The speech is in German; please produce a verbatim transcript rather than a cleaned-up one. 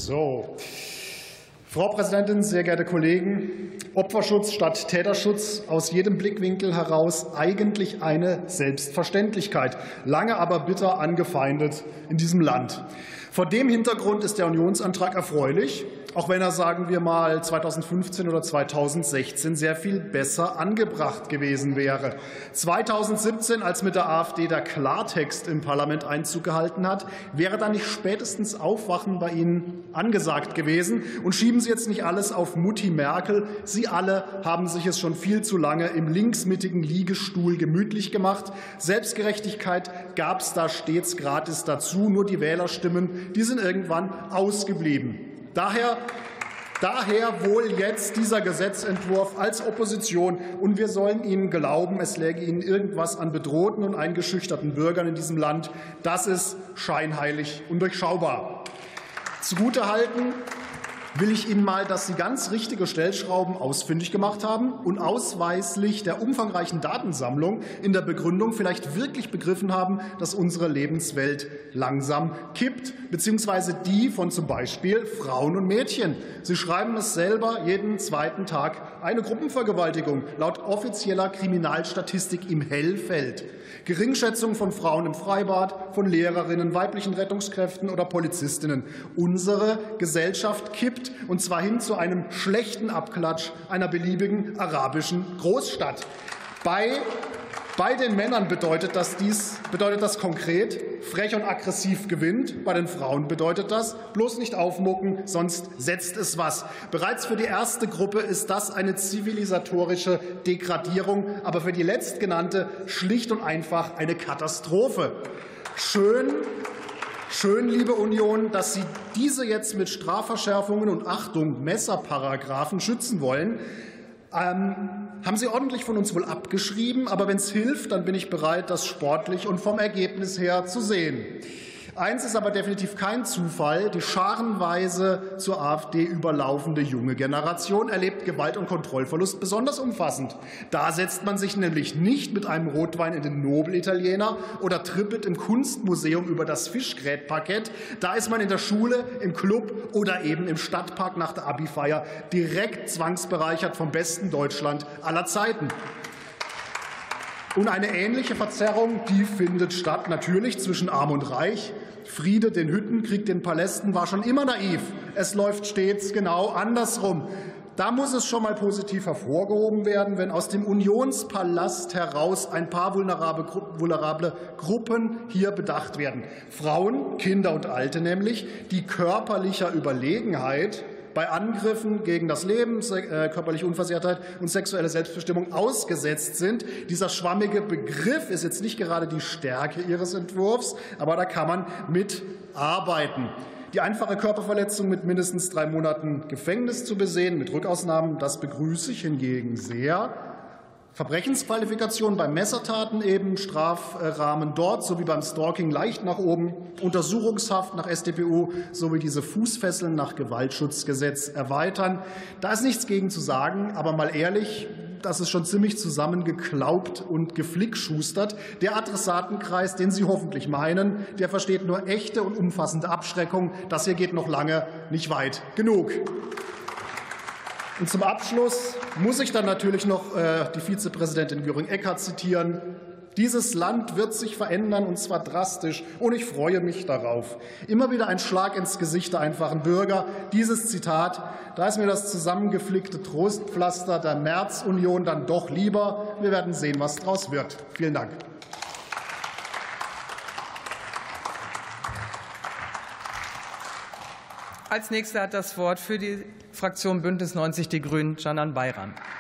So. Frau Präsidentin, sehr geehrte Kollegen! Opferschutz statt Täterschutz, aus jedem Blickwinkel heraus eigentlich eine Selbstverständlichkeit, lange aber bitter angefeindet in diesem Land. Vor dem Hintergrund ist der Unionsantrag erfreulich, auch wenn er, sagen wir mal, zweitausendfünfzehn oder zweitausendsechzehn sehr viel besser angebracht gewesen wäre. zweitausendsiebzehn, als mit der AfD der Klartext im Parlament Einzug gehalten hat, wäre da nicht spätestens Aufwachen bei Ihnen angesagt gewesen? Und schieben Sie jetzt nicht alles auf Mutti Merkel. Sie alle haben sich es schon viel zu lange im linksmittigen Liegestuhl gemütlich gemacht. Selbstgerechtigkeit gab es da stets gratis dazu. Nur die Wählerstimmen, die sind irgendwann ausgeblieben. Daher, daher wohl jetzt dieser Gesetzentwurf als Opposition. Und wir sollen Ihnen glauben, es läge Ihnen irgendwas an bedrohten und eingeschüchterten Bürgern in diesem Land. Das ist scheinheilig und durchschaubar. Zugutehalten will ich Ihnen mal, dass Sie ganz richtige Stellschrauben ausfindig gemacht haben und ausweislich der umfangreichen Datensammlung in der Begründung vielleicht wirklich begriffen haben, dass unsere Lebenswelt langsam kippt, beziehungsweise die von zum Beispiel Frauen und Mädchen. Sie schreiben es selber jeden zweiten Tag eine Gruppenvergewaltigung, laut offizieller Kriminalstatistik im Hellfeld. Geringschätzung von Frauen im Freibad, von Lehrerinnen, weiblichen Rettungskräften oder Polizistinnen. Unsere Gesellschaft kippt, und zwar hin zu einem schlechten Abklatsch einer beliebigen arabischen Großstadt. Bei Bei den Männern bedeutet das, dies, bedeutet das konkret, frech und aggressiv gewinnt. Bei den Frauen bedeutet das, bloß nicht aufmucken, sonst setzt es was. Bereits für die erste Gruppe ist das eine zivilisatorische Degradierung, aber für die letztgenannte schlicht und einfach eine Katastrophe. Schön, schön, liebe Union, dass Sie diese jetzt mit Strafverschärfungen und Achtung, Messerparagraphen schützen wollen. Ähm, haben Sie ordentlich von uns wohl abgeschrieben, aber wenn es hilft, dann bin ich bereit, das sportlich und vom Ergebnis her zu sehen. Eins ist aber definitiv kein Zufall. Die scharenweise zur AfD überlaufende junge Generation erlebt Gewalt- und Kontrollverlust besonders umfassend. Da setzt man sich nämlich nicht mit einem Rotwein in den Nobel-Italiener oder trippelt im Kunstmuseum über das Fischgrätparkett. Da ist man in der Schule, im Club oder eben im Stadtpark nach der Abi-Feier direkt zwangsbereichert vom besten Deutschland aller Zeiten. Und eine ähnliche Verzerrung, die findet statt, natürlich zwischen Arm und Reich. Friede den Hütten, Krieg den Palästen war schon immer naiv. Es läuft stets genau andersrum. Da muss es schon mal positiv hervorgehoben werden, wenn aus dem Unionspalast heraus ein paar vulnerable Gruppen hier bedacht werden. Frauen, Kinder und Alte nämlich, die körperlicher Überlegenheit bei Angriffen gegen das Leben, körperliche Unversehrtheit und sexuelle Selbstbestimmung ausgesetzt sind. Dieser schwammige Begriff ist jetzt nicht gerade die Stärke Ihres Entwurfs, aber da kann man mitarbeiten. Die einfache Körperverletzung mit mindestens drei Monaten Gefängnis zu besehen, mit Rückausnahmen, das begrüße ich hingegen sehr. Verbrechensqualifikation bei Messertaten eben, Strafrahmen dort sowie beim Stalking leicht nach oben, Untersuchungshaft nach S t p U sowie diese Fußfesseln nach Gewaltschutzgesetz erweitern. Da ist nichts gegen zu sagen, aber mal ehrlich, das ist schon ziemlich zusammengeklaubt und geflickschustert. Der Adressatenkreis, den Sie hoffentlich meinen, der versteht nur echte und umfassende Abschreckung. Das hier geht noch lange nicht weit genug. Und zum Abschluss muss ich dann natürlich noch die Vizepräsidentin Göring-Eckardt zitieren. Dieses Land wird sich verändern, und zwar drastisch, und ich freue mich darauf. Immer wieder ein Schlag ins Gesicht der einfachen Bürger. Dieses Zitat, da ist mir das zusammengeflickte Trostpflaster der März-Union dann doch lieber. Wir werden sehen, was daraus wird. Vielen Dank. Als Nächster hat das Wort für die Fraktion Bündnis neunzig Die Grünen Canan Bayram.